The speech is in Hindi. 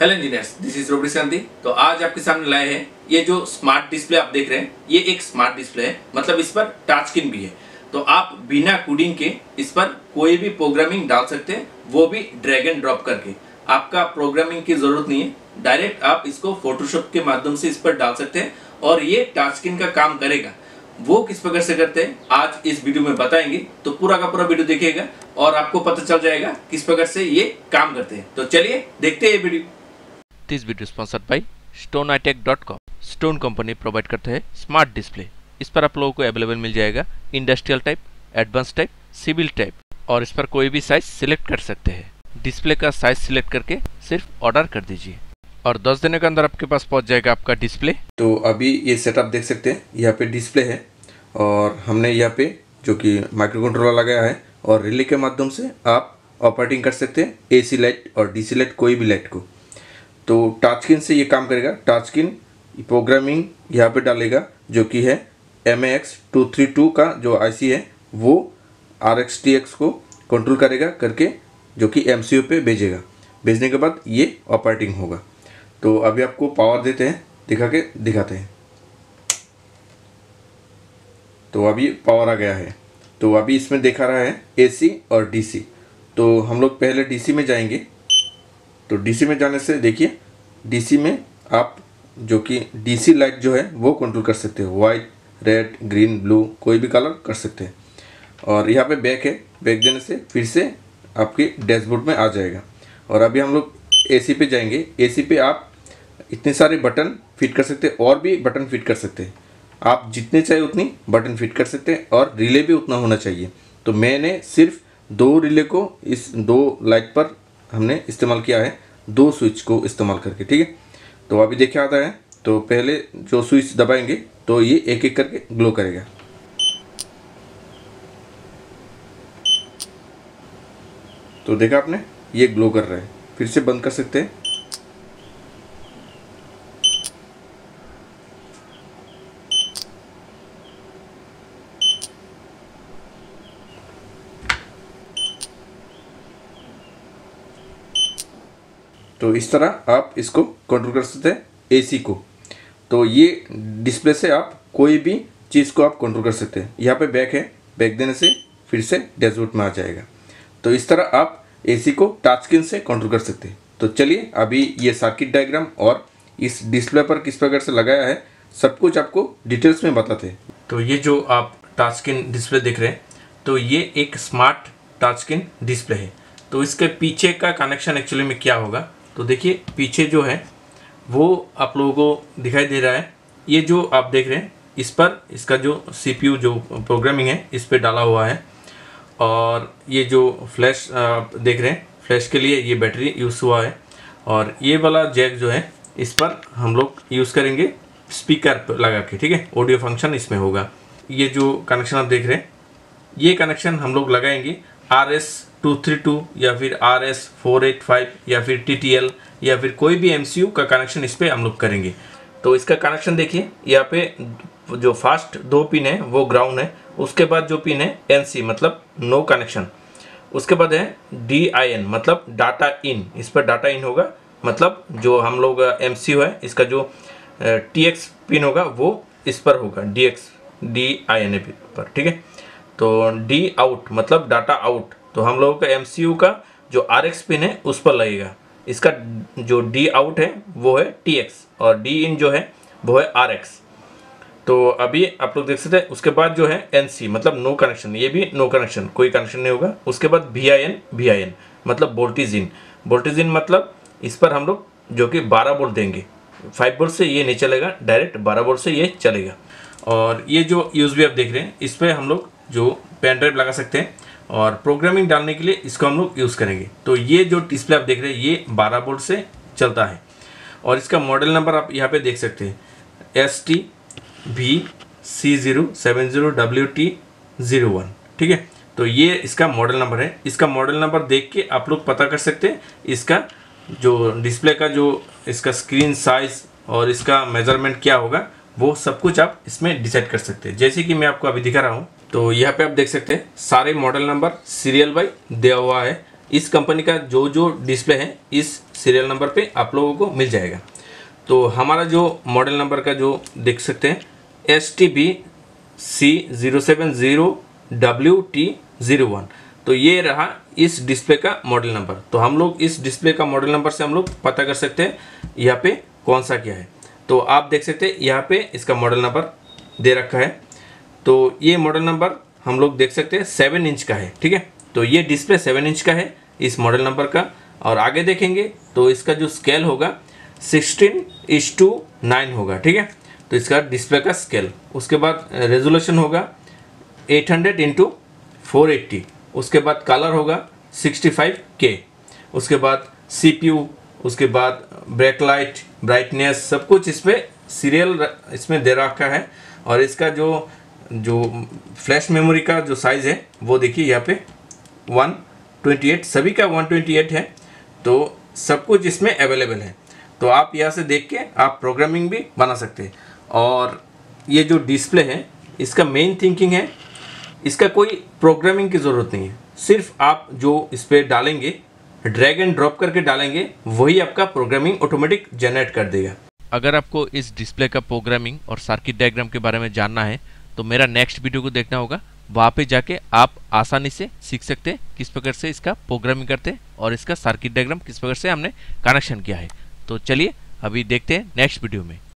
हेलो इंजीनियर्स, दिस इज रोबरी शांति। तो आज आपके सामने लाए हैं ये जो स्मार्ट डिस्प्ले आप देख रहे हैं, ये एक स्मार्ट डिस्प्ले है। मतलब इस पर टच स्क्रीन भी है, तो आप बिना कोडिंग के इस पर कोई भी प्रोग्रामिंग डाल सकते हैं, वो भी ड्रैग एंड ड्रॉप करके। आपका प्रोग्रामिंग की जरूरत नहीं है, डायरेक्ट आप इसको फोटोशॉप के माध्यम से इस पर डाल सकते हैं और ये टच स्क्रीन का काम करेगा। वो किस प्रकार से करते हैं आज इस वीडियो में बताएंगे, तो पूरा का पूरा वीडियो देखिएगा और आपको पता चल जाएगा किस प्रकार से ये काम करते हैं। तो चलिए देखते हैं ये video. This video sponsored by StoneItech.com। Stone company provide करते हैं स्मार्ट डिस्प्ले। इस पर आप लोगों को अवेलेबल मिल जाएगा industrial type, advance type, civil type, और इस पर कोई भी साइज सिलेक्ट कर सकते हैं। डिस्प्ले का साइज सिलेक्ट करके सिर्फ ऑर्डर कर दीजिए और 10 दिन के अंदर आपके पास पहुंच जाएगा आपका डिस्प्ले। तो अभी ये सेटअप देख सकते हैं, यहाँ पे डिस्प्ले है और हमने यहाँ पे जो कि माइक्रो कंट्रोलर लगाया है और रिले के माध्यम से आप ऑपरेटिंग कर सकते हैं AC लाइट और DC लाइट, कोई भी लाइट को। तो टच स्क्रीन से ये काम करेगा। टच स्क्रीन प्रोग्रामिंग यहाँ पे डालेगा जो कि है MAX 232 का जो IC है, वो RxTx को कंट्रोल करेगा करके, जो कि MCU पे भेजेगा। भेजने के बाद ये ऑपरेटिंग होगा। तो अभी आपको पावर देते हैं, दिखाते हैं। तो अभी पावर आ गया है। तो अभी इसमें दिखा रहा है AC और DC। तो हम लोग पहले DC में जाएंगे। तो DC में जाने से देखिए, DC में आप जो कि DC लाइट जो है वो कंट्रोल कर सकते हो। वाइट, रेड, ग्रीन, ब्लू, कोई भी कलर कर सकते हैं। और यहाँ पे बैक है, बैक देने से फिर से आपके डैशबोर्ड में आ जाएगा। और अभी हम लोग AC पे जाएंगे। AC पे आप इतने सारे बटन फिट कर सकते हैं और भी बटन फिट कर सकते हैं। आप जितने चाहिए उतनी बटन फिट कर सकते हैं और रिले भी उतना होना चाहिए। तो मैंने सिर्फ 2 रिले को इस 2 लाइट पर हमने इस्तेमाल किया है, 2 स्विच को इस्तेमाल करके, ठीक है। तो अभी देखे आता है। तो पहले जो स्विच दबाएंगे तो ये एक एक करके ग्लो करेगा। तो देखा आपने, ये ग्लो कर रहा है। फिर से बंद कर सकते हैं। तो इस तरह आप इसको कंट्रोल कर सकते हैं AC को। तो ये डिस्प्ले से आप कोई भी चीज़ को आप कंट्रोल कर सकते हैं। यहाँ पे बैक है, बैक देने से फिर से डैशबोर्ड में आ जाएगा। तो इस तरह आप AC को टच स्क्रीन से कंट्रोल कर सकते हैं। तो चलिए अभी ये सर्किट डायग्राम और इस डिस्प्ले पर किस प्रकार से लगाया है सब कुछ आपको डिटेल्स में बताते हैं। तो ये जो आप टच स्क्रीन डिस्प्ले देख रहे हैं, तो ये एक स्मार्ट टच स्क्रीन डिस्प्ले है। तो इसके पीछे का कनेक्शन एक्चुअली में क्या होगा, तो देखिए पीछे जो है वो आप लोगों को दिखाई दे रहा है। ये जो आप देख रहे हैं, इस पर इसका जो CPU जो प्रोग्रामिंग है इस पर डाला हुआ है। और ये जो फ्लैश आप देख रहे हैं, फ्लैश के लिए ये बैटरी यूज़ हुआ है। और ये वाला जैक जो है इस पर हम लोग यूज़ करेंगे स्पीकर लगा के, ठीक है। ऑडियो फंक्शन इसमें होगा। ये जो कनेक्शन आप देख रहे हैं, ये कनेक्शन हम लोग लगाएंगे RS232 या फिर RS485 या फिर TTL या फिर कोई भी MCU का कनेक्शन इस पर हम लोग करेंगे। तो इसका कनेक्शन देखिए, यहाँ पे जो फर्स्ट 2 पिन है वो ग्राउंड है। उसके बाद जो पिन है NC मतलब नो कनेक्शन। उसके बाद है DIN मतलब डाटा इन। इस पर डाटा इन होगा, मतलब जो हम लोग MCU है इसका जो TX पिन होगा वो इस पर होगा, DIN पर, ठीक है। तो D आउट मतलब डाटा आउट, तो हम लोगों का MCU का जो RX पिन है उस पर लगेगा। इसका जो D आउट है वो है TX और D इन जो है वो है RX। तो अभी आप लोग देख सकते हैं। उसके बाद जो है NC मतलब नो कनेक्शन, ये भी नो कनेक्शन, कोई कनेक्शन नहीं होगा। उसके बाद VIN मतलब वोल्टेज इन मतलब इस पर हम लोग जो कि 12 वोल्ट देंगे। 5 वोल्ट से ये नहीं चलेगा, डायरेक्ट 12 वोल्ट से ये चलेगा। और ये जो USB आप देख रहे हैं, इस पर हम लोग जो पेन ड्राइव लगा सकते हैं और प्रोग्रामिंग डालने के लिए इसको हम लोग यूज़ करेंगे। तो ये जो डिस्प्ले आप देख रहे हैं ये 12 वोल्ट से चलता है। और इसका मॉडल नंबर आप यहाँ पे देख सकते हैं STVC070WT01, ठीक है। तो ये इसका मॉडल नंबर है। इसका मॉडल नंबर देख के आप लोग पता कर सकते हैं इसका जो डिस्प्ले का जो इसका स्क्रीन साइज और इसका मेजरमेंट क्या होगा, वो सब कुछ आप इसमें डिसाइड कर सकते हैं। जैसे कि मैं आपको अभी दिखा रहा हूँ। तो यहाँ पे आप देख सकते हैं सारे मॉडल नंबर सीरियल बाई दिया हुआ है। इस कंपनी का जो जो डिस्प्ले है इस सीरियल नंबर पे आप लोगों को मिल जाएगा। तो हमारा जो मॉडल नंबर का जो देख सकते हैं STB-C070WT01, तो ये रहा इस डिस्प्ले का मॉडल नंबर। तो हम लोग इस डिस्प्ले का मॉडल नंबर से हम लोग पता कर सकते हैं यहाँ पे कौन सा क्या है। तो आप देख सकते हैं यहाँ पे इसका मॉडल नंबर दे रखा है। तो ये मॉडल नंबर हम लोग देख सकते हैं 7 इंच का है, ठीक है। तो ये डिस्प्ले 7 इंच का है इस मॉडल नंबर का। और आगे देखेंगे तो इसका जो स्केल होगा 16:9 होगा, ठीक है। तो इसका डिस्प्ले का स्केल, उसके बाद रेजोल्यूशन होगा 800x480, उसके बाद कलर होगा 65K, उसके बाद CPU, उसके बाद बैकलाइट, ब्राइटनेस, सब कुछ इसमें सीरियल इसमें दे रखा है। और इसका जो फ्लैश मेमोरी का जो साइज़ है वो देखिए यहाँ पे 128, सभी का 128 है। तो सब कुछ इसमें अवेलेबल है। तो आप यहाँ से देख के आप प्रोग्रामिंग भी बना सकते हैं। और ये जो डिस्प्ले है इसका मेन थिंकिंग है, इसका कोई प्रोग्रामिंग की ज़रूरत नहीं है। सिर्फ आप जो इस पर डालेंगे, ड्रैग एंड ड्रॉप करके डालेंगे, वही आपका प्रोग्रामिंग ऑटोमेटिक जनरेट कर देगा। अगर आपको इस डिस्प्ले का प्रोग्रामिंग और सर्किट डायग्राम के बारे में जानना है तो मेरा नेक्स्ट वीडियो को देखना होगा। वहाँ पे जाके आप आसानी से सीख सकते हैं किस प्रकार से इसका प्रोग्रामिंग करते हैं और इसका सर्किट डायग्राम किस प्रकार से हमने कनेक्शन किया है। तो चलिए अभी देखते हैं नेक्स्ट वीडियो में।